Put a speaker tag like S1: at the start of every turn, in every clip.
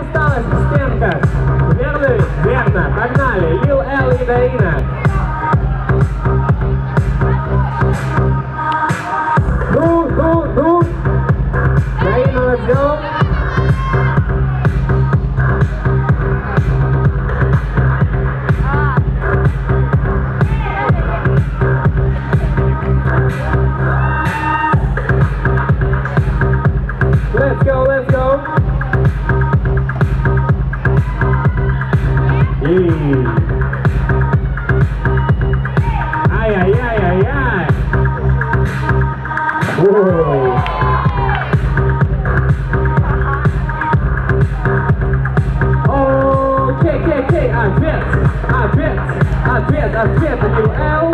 S1: осталась стенка. Верно? Верно. Погнали. Лил Эл и Дарина. Ну. Дарину возьмем. Let's go. Ай. Whoa. Окей. Ответ, Лил Эл.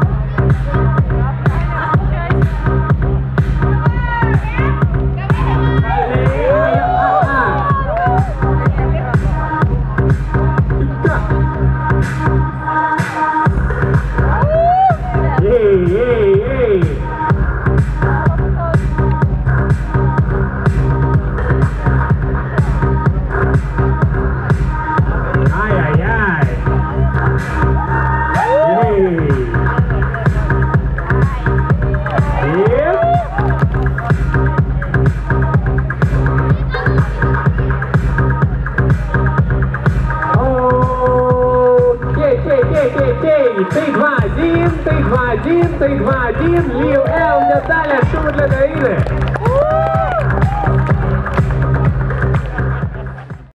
S1: Ей. Ай. Окей. Ты 2-1. Лил Эл, Наталья, шум для Дарины.